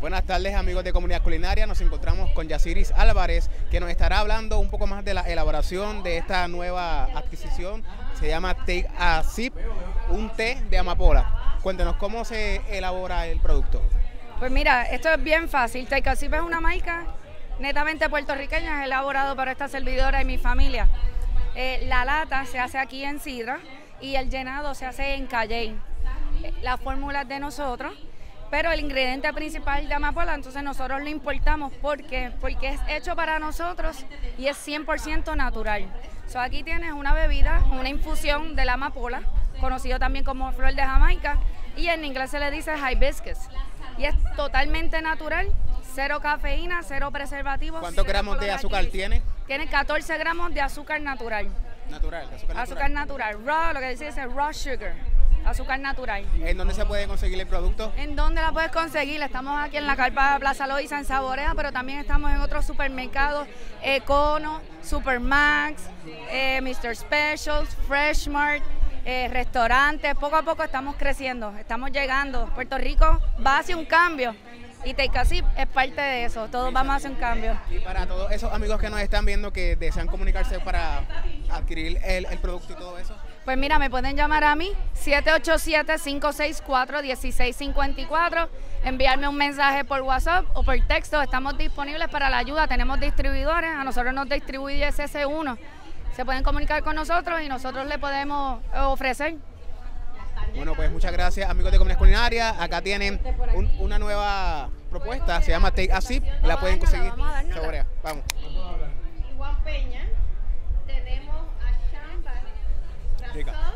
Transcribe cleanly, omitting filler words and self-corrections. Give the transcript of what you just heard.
Buenas tardes, amigos de Comunidad Culinaria. Nos encontramos con Yaciris Álvarez, que nos estará hablando un poco más de la elaboración de esta nueva adquisición. Se llama Take a Sip, un té de amapola. Cuéntenos cómo se elabora el producto. Pues mira, esto es bien fácil. Take a Sip es una marca netamente puertorriqueña, es elaborado para esta servidora y mi familia. La lata se hace aquí en Sidra y el llenado se hace en Calley. La fórmula es de nosotros, pero el ingrediente principal de amapola, entonces nosotros lo importamos porque es hecho para nosotros y es 100% natural. Aquí tienes una bebida, una infusión de la amapola, conocido también como flor de Jamaica, y en inglés se le dice hibiscus. Y es totalmente natural, cero cafeína, cero preservativos. ¿Cuántos gramos de azúcar tiene? Tiene 14 gramos de azúcar natural. Azúcar natural. Raw, lo que dice es raw sugar. Azúcar natural. ¿En dónde se puede conseguir el producto? ¿En dónde la puedes conseguir? Estamos aquí en la carpa Plaza Loiza en Saborea, pero también estamos en otros supermercados, Econo, Supermax, Mr. Specials, Freshmart, restaurantes. Poco a poco estamos creciendo, estamos llegando. Puerto Rico va hacia un cambio y Take a Sip es parte de eso. Todos vamos hacia un cambio. Y para todos esos amigos que nos están viendo que desean comunicarse para adquirir el producto y todo eso. Pues mira, me pueden llamar a mí, 787-564-1654, enviarme un mensaje por WhatsApp o por texto. Estamos disponibles para la ayuda, tenemos distribuidores, a nosotros nos distribuye CC1. Se pueden comunicar con nosotros y nosotros le podemos ofrecer. Bueno, pues muchas gracias, amigos de Comunidad Culinaria. Acá tienen una nueva propuesta, se llama Take a Sip, la pueden conseguir. Saborea, vamos. Igual Peña, tenemos a Chamba. Rica.